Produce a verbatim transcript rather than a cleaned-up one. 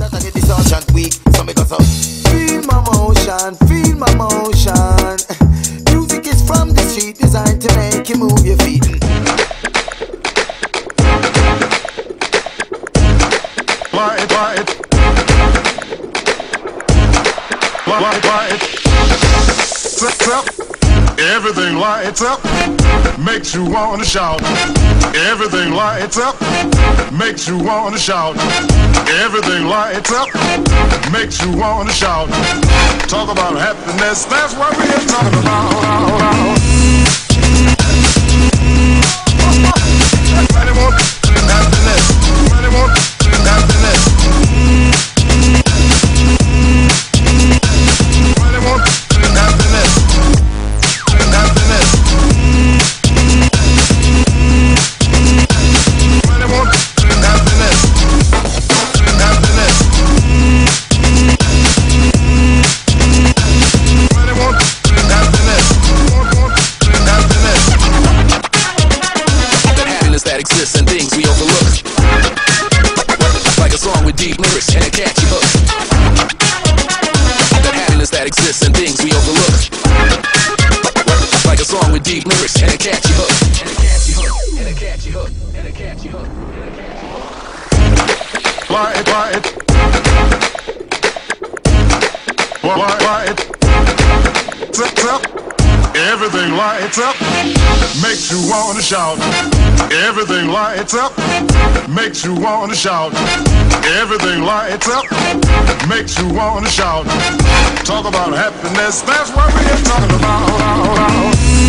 That I get this ocean weak, so me go so. Feel my motion, feel my motion. Music is from the street, designed to make you move your feet. Light, light, light, light. Lights up. Everything lights up, makes you wanna shout. Everything lights up, makes you wanna shout. Everything lights up, makes you wanna shout. Talk about happiness, that's what we're talking about. Money won't happiness. Money won't happiness. Money won't happiness. Happiness. Money won't happiness. Happiness. Money won't happiness. Happiness. That happiness that exists in things we overlook, like a song with deep lyrics and a catchy hook. That happiness that exists in things we overlook, like a song with deep lyrics and a catchy hook. And a catchy hook. And a catchy hook. And a catchy hook. And a catchy hook. Light, light. Light, light. Lights up. Everything lights up, makes you wanna shout. Everything lights up, makes you wanna shout. Everything lights up, makes you wanna shout. Talk about happiness, that's what we're talking about.